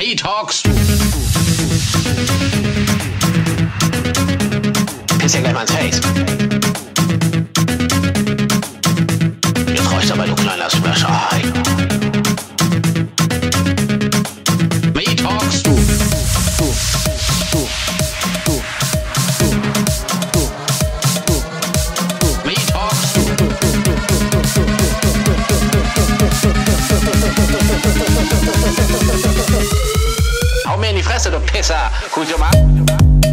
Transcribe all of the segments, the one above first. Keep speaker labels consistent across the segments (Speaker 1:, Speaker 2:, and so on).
Speaker 1: Wie talkst? Piss ja gleich mal ins Face. Jetzt reicht's aber, du kleiner Smasher. Wie talkst du? Wie talkst du? Hau mir in die Fresse, du Pisser! Guck dir mal an.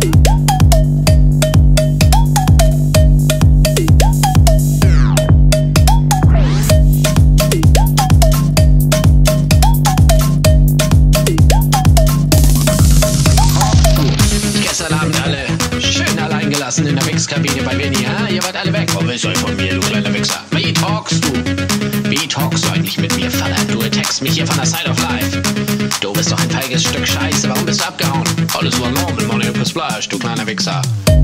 Speaker 1: Gestern Abend alle schön allein gelassen in der Mixkabine bei Winnie, ha? Ihr wart alle weg. Wo willst du von mir, du kleiner Wichser? Wie talkst du? Wie talkst du eigentlich mit mir, Vater? Du attackst mich hier von der Side of Life. Du bist doch ein feiges Stück Scheiße. Warum bist du abgehauen? Alles war normal, Money plus Fleisch, du kleiner Wichser.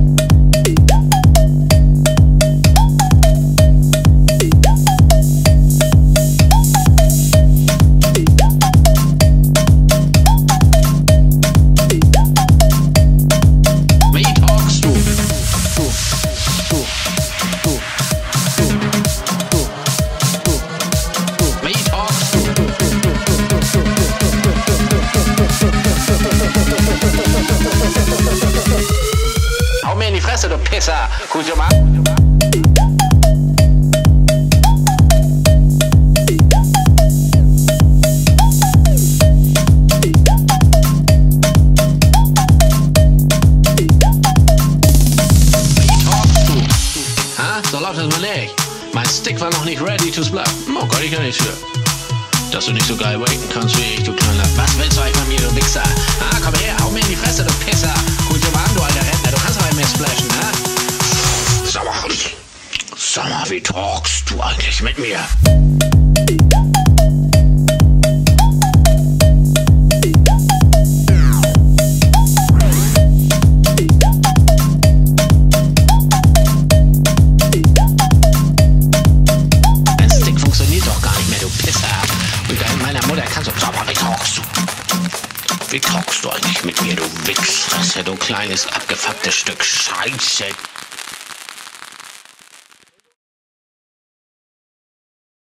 Speaker 1: Hau mir in die Fresse, du Pisser! Guck dir mal an. Wie talkst du? Ha? So laut ist man nicht. Mein Stick war noch nicht ready to splat. Oh Gott, ich kann nichts für. Dass du nicht so geil waken kannst wie ich, du kleiner. Was willst du eigentlich von mir, du Wichser? Ah, komm her, hau mir in die Fresse, du Pisser. Guck dir mal an, du alter Rentner, du kannst aber mehr splashen, ne? Sag mal, wie talkst du eigentlich mit mir? Dein Stick funktioniert doch gar nicht mehr, du Pisser. Und dein meiner Mutter kannst du... Sag mal, wie talkst du? Wie talkst du eigentlich mit mir, du Wichsfresser, du kleines abgefucktes Stück Scheiße?